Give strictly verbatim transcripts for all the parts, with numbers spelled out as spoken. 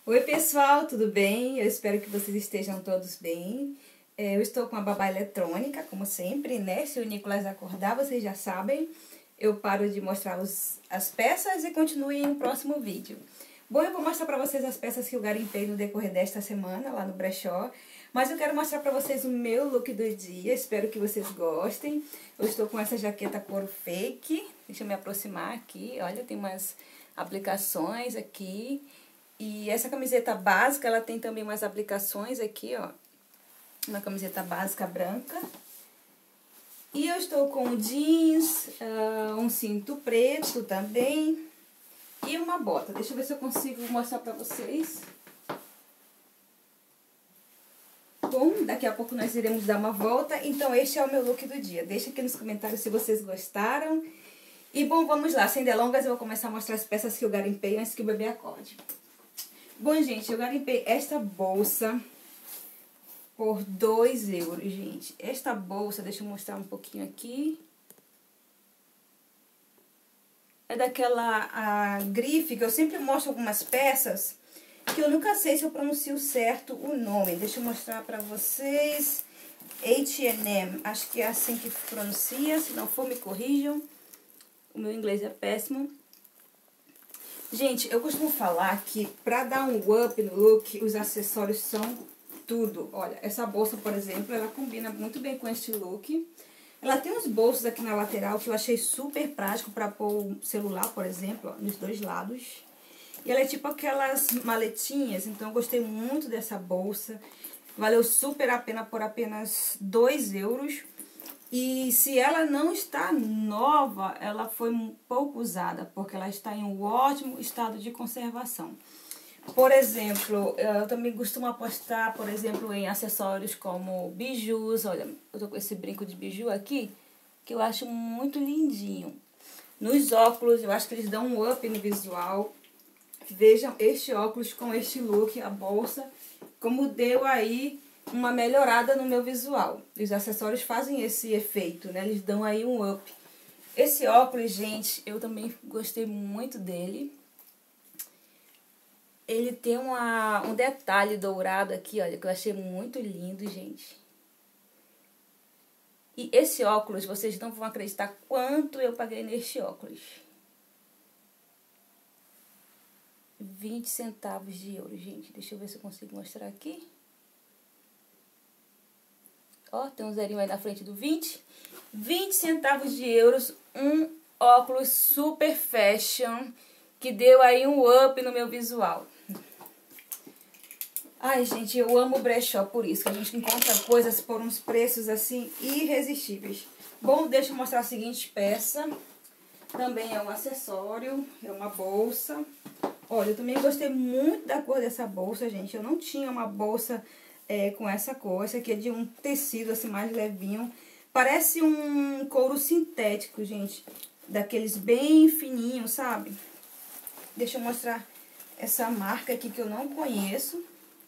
Oi pessoal, tudo bem? Eu espero que vocês estejam todos bem. É, eu estou com a babá eletrônica, como sempre, né? Se o Nicolas acordar, vocês já sabem. Eu paro de mostrar os, as peças e continuo em um próximo vídeo. Bom, eu vou mostrar para vocês as peças que eu garimpei no decorrer desta semana, lá no brechó. Mas eu quero mostrar para vocês o meu look do dia, espero que vocês gostem. Eu estou com essa jaqueta couro fake, deixa eu me aproximar aqui, olha, tem umas aplicações aqui. E essa camiseta básica, ela tem também umas aplicações aqui, ó. Uma camiseta básica branca. E eu estou com jeans, uh, um cinto preto também. E uma bota. Deixa eu ver se eu consigo mostrar pra vocês. Bom, daqui a pouco nós iremos dar uma volta. Então, este é o meu look do dia. Deixa aqui nos comentários se vocês gostaram. E, bom, vamos lá. Sem delongas, eu vou começar a mostrar as peças que eu garimpei antes que o bebê acorde. Bom, gente, eu garimpei esta bolsa por dois euros, gente. Esta bolsa, deixa eu mostrar um pouquinho aqui. É daquela a grife, que eu sempre mostro algumas peças, que eu nunca sei se eu pronuncio certo o nome. Deixa eu mostrar pra vocês. H and M, acho que é assim que pronuncia, se não for me corrijam. O meu inglês é péssimo. Gente, eu costumo falar que pra dar um up no look, os acessórios são tudo. Olha, essa bolsa, por exemplo, ela combina muito bem com este look. Ela tem uns bolsos aqui na lateral que eu achei super prático pra pôr o celular, por exemplo, ó, nos dois lados. E ela é tipo aquelas maletinhas, então eu gostei muito dessa bolsa. Valeu super a pena por apenas dois euros. E se ela não está nova, ela foi um pouco usada, porque ela está em um ótimo estado de conservação. Por exemplo, eu também costumo apostar, por exemplo, em acessórios como bijus. Olha, eu tô com esse brinco de biju aqui, que eu acho muito lindinho. Nos óculos, eu acho que eles dão um up no visual. Vejam este óculos com este look, a bolsa, como deu aí uma melhorada no meu visual. Os acessórios fazem esse efeito, né? Eles dão aí um up. Esse óculos, gente, eu também gostei muito dele. Ele tem uma, um detalhe dourado aqui, olha, que eu achei muito lindo, gente. E esse óculos, vocês não vão acreditar quanto eu paguei neste óculos. vinte centavos de euro, gente. Deixa eu ver se eu consigo mostrar aqui. Ó, tem um zerinho aí na frente do vinte. vinte centavos de euros, um óculos super fashion, que deu aí um up no meu visual. Ai, gente, eu amo brechó por isso, que a gente encontra coisas por uns preços, assim, irresistíveis. Bom, deixa eu mostrar a seguinte peça. Também é um acessório, é uma bolsa. Olha, eu também gostei muito da cor dessa bolsa, gente. Eu não tinha uma bolsa é, com essa cor. Essa aqui é de um tecido, assim, mais levinho. Parece um couro sintético, gente. Daqueles bem fininhos, sabe? Deixa eu mostrar essa marca aqui que eu não conheço.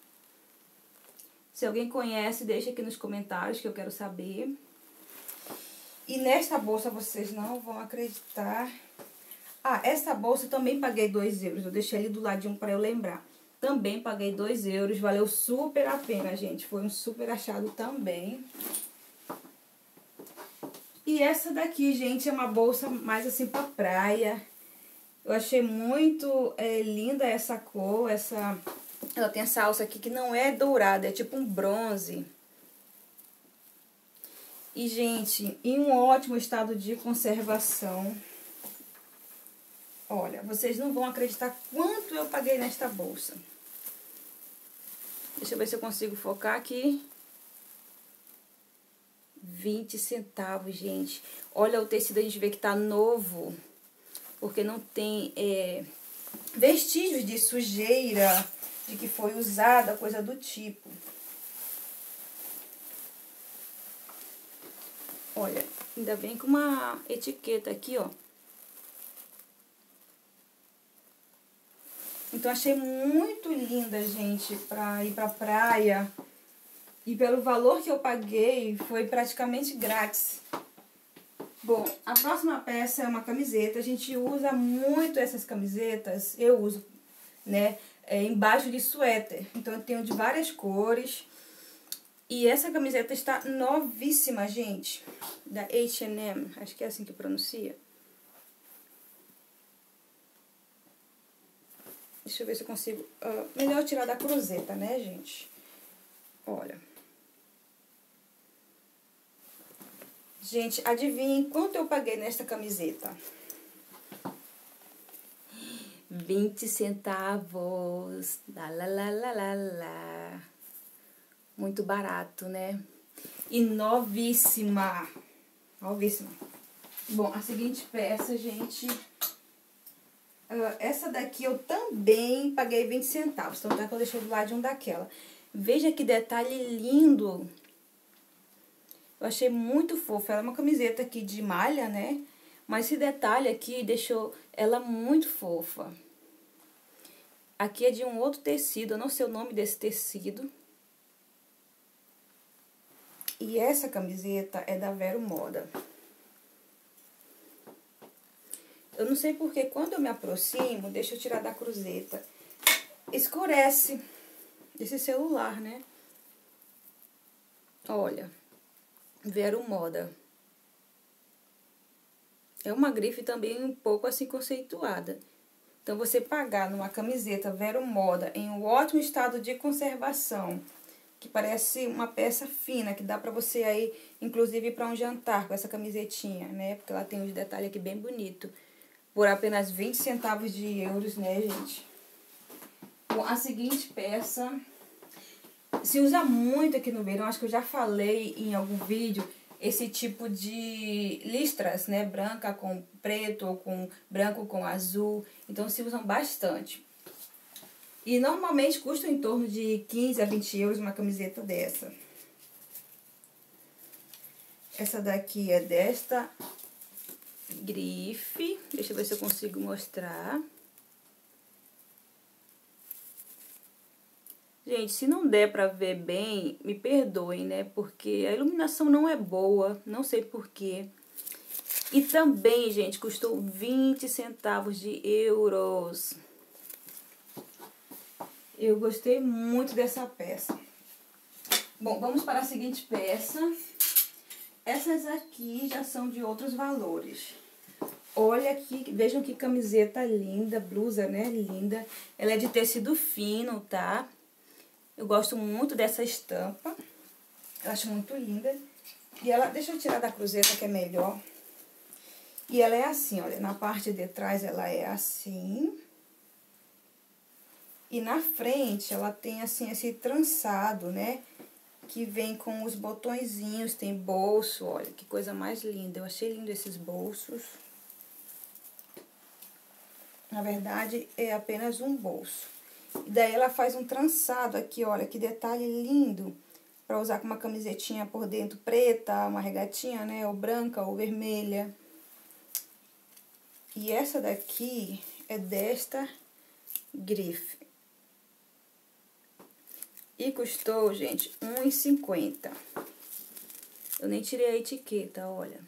Se alguém conhece, deixa aqui nos comentários que eu quero saber. E nesta bolsa vocês não vão acreditar. Ah, essa bolsa eu também paguei dois euros. Eu deixei ali do ladinho para eu lembrar. Também paguei dois euros. Valeu super a pena, gente. Foi um super achado também. E essa daqui, gente, é uma bolsa mais assim pra praia. Eu achei muito é, linda essa cor. Essa... Ela tem essa alça aqui que não é dourada, é tipo um bronze. E, gente, em um ótimo estado de conservação. Olha, vocês não vão acreditar quanto eu paguei nesta bolsa. Deixa eu ver se eu consigo focar aqui. vinte centavos, gente. Olha o tecido, a gente vê que tá novo. Porque não tem é, vestígios de sujeira, de que foi usada, coisa do tipo. Olha, ainda vem com uma etiqueta aqui, ó. Então, achei muito linda, gente, pra ir pra praia. E pelo valor que eu paguei, foi praticamente grátis. Bom, a próxima peça é uma camiseta. A gente usa muito essas camisetas. Eu uso, né? é, embaixo de suéter. Então eu tenho de várias cores. E essa camiseta está novíssima, gente. Da H and M, acho que é assim que pronuncia. Deixa eu ver se eu consigo... Uh, melhor tirar da cruzeta, né, gente? Olha. Gente, adivinhem quanto eu paguei nesta camiseta? vinte centavos. Lá, lá, lá, lá, lá, lá. Muito barato, né? E novíssima. Novíssima. Bom, a seguinte peça, gente... Uh, essa daqui eu também paguei vinte centavos. Então, tá que eu deixei do lado de um daquela. Veja que detalhe lindo. Eu achei muito fofo. Ela é uma camiseta aqui de malha, né? Mas esse detalhe aqui deixou ela muito fofa. Aqui é de um outro tecido. Eu não sei o nome desse tecido. E essa camiseta é da Vero Moda. Eu não sei porque quando eu me aproximo, deixa eu tirar da cruzeta, escurece esse celular, né? Olha, Vero Moda. É uma grife também um pouco assim conceituada. Então, você pagar numa camiseta Vero Moda em um ótimo estado de conservação, que parece uma peça fina, que dá pra você aí, inclusive, ir pra um jantar com essa camisetinha, né? Porque ela tem uns detalhes aqui bem bonitos. Por apenas vinte centavos de euros, né, gente? Bom, a seguinte peça se usa muito aqui no verão. Acho que eu já falei em algum vídeo esse tipo de listras, né? Branca com preto ou com branco com azul. Então, se usam bastante. E normalmente custa em torno de quinze a vinte euros uma camiseta dessa. Essa daqui é desta grife. Deixa eu ver se eu consigo mostrar. Gente, se não der pra ver bem, me perdoem, né? Porque a iluminação não é boa, não sei porquê. E também, gente, custou vinte centavos de euros. Eu gostei muito dessa peça. Bom, vamos para a seguinte peça. Essas aqui já são de outros valores. Olha aqui, vejam que camiseta linda, blusa, né, linda. Ela é de tecido fino, tá? Eu gosto muito dessa estampa. Eu acho muito linda. E ela, deixa eu tirar da cruzeta que é melhor. E ela é assim, olha, na parte de trás ela é assim. E na frente ela tem assim esse trançado, né? Que vem com os botõezinhos, tem bolso, olha, que coisa mais linda. Eu achei lindo esses bolsos. Na verdade, é apenas um bolso. E daí ela faz um trançado aqui, olha, que detalhe lindo. Pra usar com uma camisetinha por dentro preta, uma regatinha, né, ou branca ou vermelha. E essa daqui é desta grife. E custou, gente, um real e cinquenta centavos. Eu nem tirei a etiqueta, olha.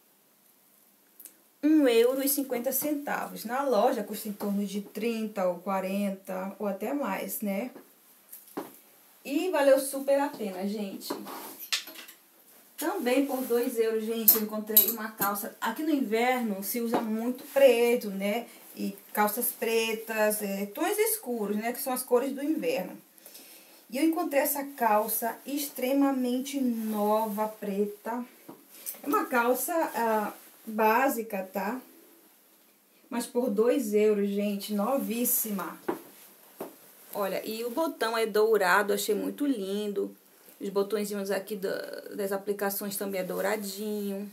um euro e cinquenta centavos. Na loja custa em torno de trinta ou quarenta ou até mais, né? E valeu super a pena, gente. Também por dois euros, gente, eu encontrei uma calça. Aqui no inverno se usa muito preto, né? E calças pretas, é, tons escuros, né? Que são as cores do inverno. E eu encontrei essa calça extremamente nova, preta. É uma calça ah, básica, tá? Mas por dois euros, gente, novíssima. Olha, e o botão é dourado, achei muito lindo. Os botõezinhos aqui da, das aplicações também é douradinho.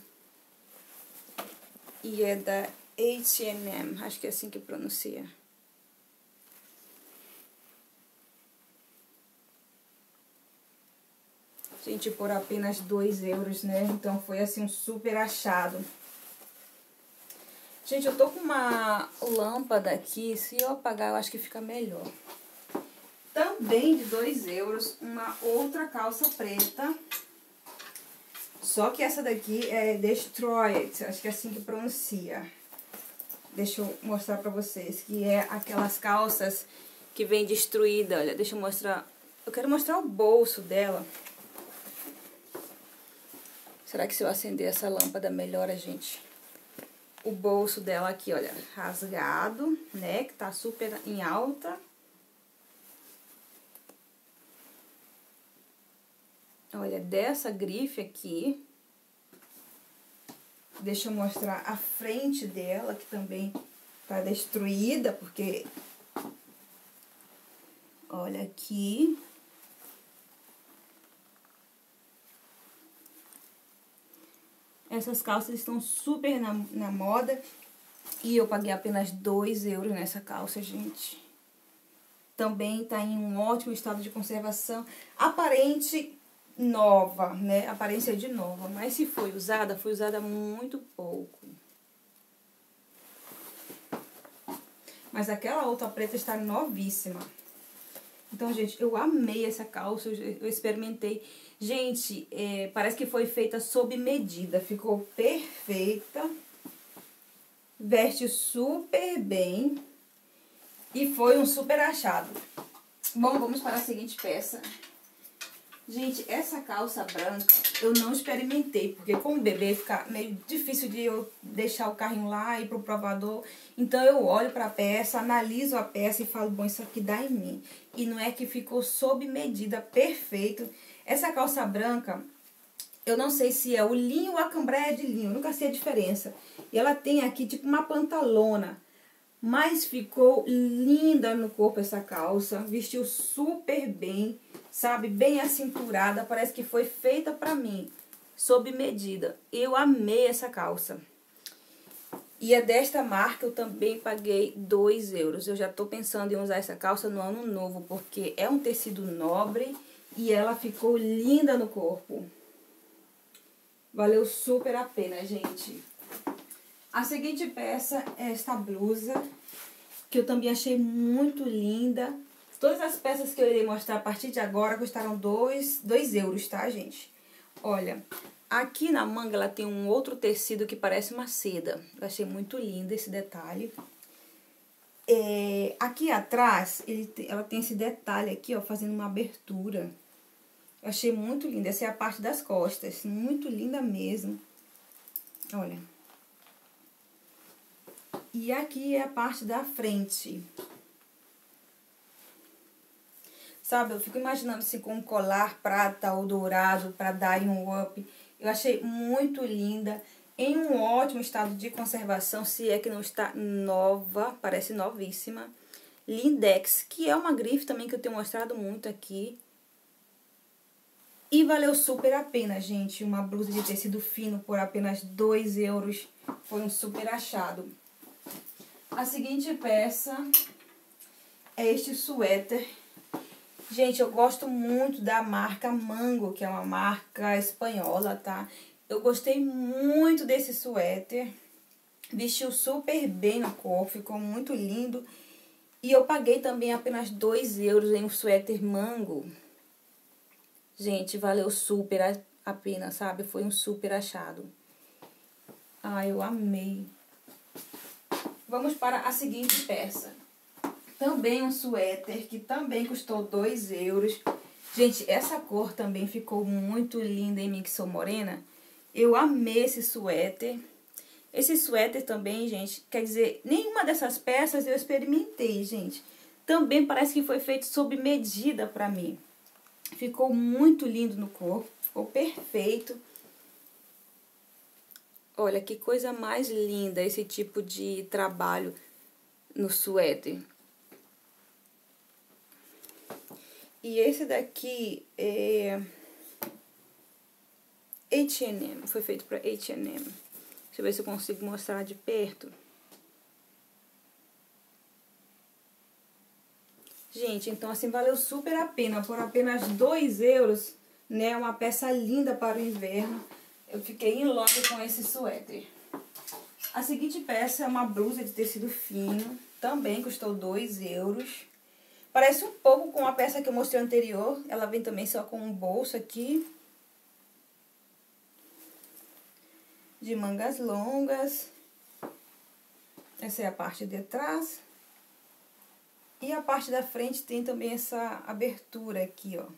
E é da H and M, acho que é assim que pronuncia. Gente, por apenas dois euros, né? Então, foi assim um super achado. Gente, eu tô com uma lâmpada aqui. Se eu apagar, eu acho que fica melhor. Também de dois euros, uma outra calça preta. Só que essa daqui é Destroyed, acho que é assim que pronuncia. Deixa eu mostrar pra vocês. Que é aquelas calças que vem destruída, olha, deixa eu mostrar. Eu quero mostrar o bolso dela. Será que se eu acender essa lâmpada melhora, gente? O bolso dela aqui, olha, rasgado, né, que tá super em alta. Olha, dessa grife aqui. Deixa eu mostrar a frente dela, que também tá destruída, porque... Olha aqui. Essas calças estão super na, na moda. E eu paguei apenas dois euros nessa calça, gente. Também tá em um ótimo estado de conservação. Aparente nova, né? Aparência de nova. Mas se foi usada, foi usada muito pouco. Mas aquela outra preta está novíssima. Então, gente, eu amei essa calça, eu experimentei. Gente, é, parece que foi feita sob medida, ficou perfeita. Veste super bem. E foi um super achado. Bom, vamos para a seguinte peça. Gente, essa calça branca eu não experimentei, porque com o bebê fica meio difícil de eu deixar o carrinho lá e ir pro provador. Então eu olho pra peça, analiso a peça e falo, bom, isso aqui dá em mim. E não é que ficou sob medida, perfeito. Essa calça branca, eu não sei se é o linho ou a cambraia de linho, eu nunca sei a diferença. E ela tem aqui tipo uma pantalona. Mas ficou linda no corpo essa calça, vestiu super bem, sabe? Bem acinturada, parece que foi feita pra mim, sob medida. Eu amei essa calça. E é desta marca, eu também paguei dois euros. Eu já tô pensando em usar essa calça no ano novo, porque é um tecido nobre e ela ficou linda no corpo. Valeu super a pena, gente. A seguinte peça é esta blusa, que eu também achei muito linda. Todas as peças que eu irei mostrar a partir de agora custaram dois euros, tá, gente? Olha, aqui na manga ela tem um outro tecido que parece uma seda. Eu achei muito lindo esse detalhe. É, aqui atrás, ele, ela tem esse detalhe aqui, ó, fazendo uma abertura. Eu achei muito linda. Essa é a parte das costas, muito linda mesmo. Olha. E aqui é a parte da frente. Sabe, eu fico imaginando assim com um colar prata ou dourado para dar um up. Eu achei muito linda, em um ótimo estado de conservação, se é que não está nova, parece novíssima. Lindex, que é uma grife também que eu tenho mostrado muito aqui. E valeu super a pena, gente. Uma blusa de tecido fino por apenas dois euros. Foi um super achado. A seguinte peça é este suéter. Gente, eu gosto muito da marca Mango, que é uma marca espanhola, tá? Eu gostei muito desse suéter. Vestiu super bem no corpo, ficou muito lindo. E eu paguei também apenas dois euros em um suéter Mango. Gente, valeu super a, a pena, sabe? Foi um super achado. Ah, eu amei. Vamos para a seguinte peça. Também um suéter, que também custou dois euros. Gente, essa cor também ficou muito linda em mim, que sou morena. Eu amei esse suéter. Esse suéter também, gente, quer dizer, nenhuma dessas peças eu experimentei, gente. Também parece que foi feito sob medida pra mim. Ficou muito lindo no corpo, ficou perfeito. Olha, que coisa mais linda esse tipo de trabalho no suéter. E esse daqui é H and M, foi feito para H and M. Deixa eu ver se eu consigo mostrar de perto. Gente, então assim, valeu super a pena, por apenas dois euros, né? Uma peça linda para o inverno. Eu fiquei em love com esse suéter. A seguinte peça é uma blusa de tecido fino, também custou dois euros. Parece um pouco com a peça que eu mostrei anterior, ela vem também só com um bolso aqui. De mangas longas. Essa é a parte de trás. E a parte da frente tem também essa abertura aqui, ó.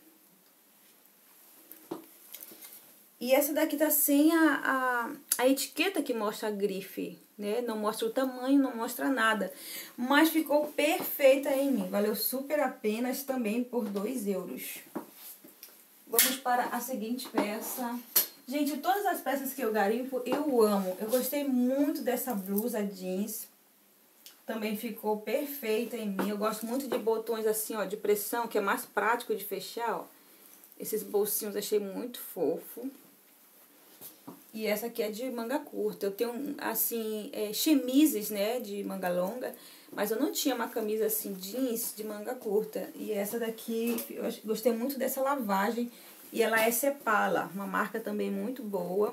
E essa daqui tá sem a, a, a etiqueta que mostra a grife, né? Não mostra o tamanho, não mostra nada. Mas ficou perfeita em mim. Valeu super a pena também por dois euros. Vamos para a seguinte peça. Gente, todas as peças que eu garimpo, eu amo. Eu gostei muito dessa blusa jeans. Também ficou perfeita em mim. Eu gosto muito de botões assim, ó, de pressão, que é mais prático de fechar, ó. Esses bolsinhos achei muito fofo. E essa aqui é de manga curta. Eu tenho, assim, é, chemises, né, de manga longa. Mas eu não tinha uma camisa, assim, jeans de manga curta. E essa daqui, eu gostei muito dessa lavagem. E ela é Sepala, uma marca também muito boa.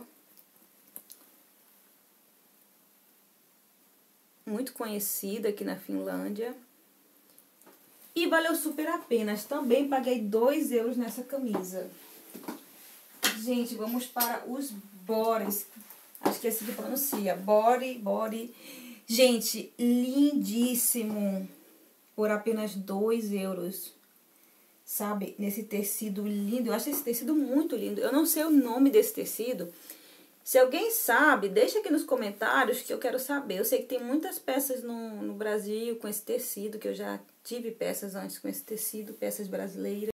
Muito conhecida aqui na Finlândia. E valeu super a pena. Também paguei dois euros nessa camisa. Gente, vamos para os bores. Acho que é assim que pronuncia. Body, body. Gente, lindíssimo. Por apenas dois euros. Sabe? Nesse tecido lindo. Eu acho esse tecido muito lindo. Eu não sei o nome desse tecido. Se alguém sabe, deixa aqui nos comentários que eu quero saber. Eu sei que tem muitas peças no, no Brasil com esse tecido, que eu já tive peças antes com esse tecido, peças brasileiras.